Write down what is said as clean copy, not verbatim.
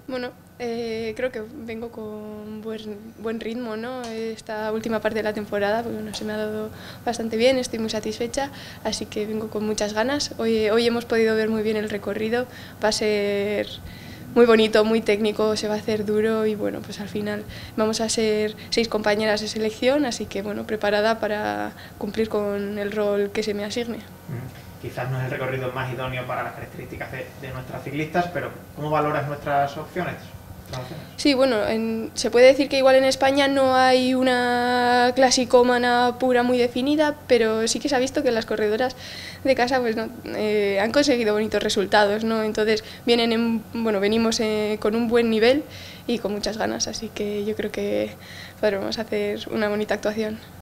Bueno, creo que vengo con buen ritmo, ¿no? Esta última parte de la temporada, pues, bueno, se me ha dado bastante bien, estoy muy satisfecha, así que vengo con muchas ganas. Hoy hemos podido ver muy bien el recorrido, va a ser muy bonito, muy técnico, se va a hacer duro y bueno, pues al final vamos a ser 6 compañeras de selección, así que bueno, preparada para cumplir con el rol que se me asigne. Quizás no es el recorrido más idóneo para las características de nuestras ciclistas, pero ¿cómo valoras nuestras opciones? Sí, bueno, se puede decir que igual en España no hay una clasicómana pura muy definida, pero sí que se ha visto que las corredoras de casa pues, ¿no? Han conseguido bonitos resultados, ¿no? Entonces venimos con un buen nivel y con muchas ganas, así que yo creo que podremos hacer una bonita actuación.